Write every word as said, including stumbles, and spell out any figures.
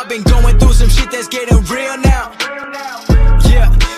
I've been going through some shit that's getting real now. Yeah,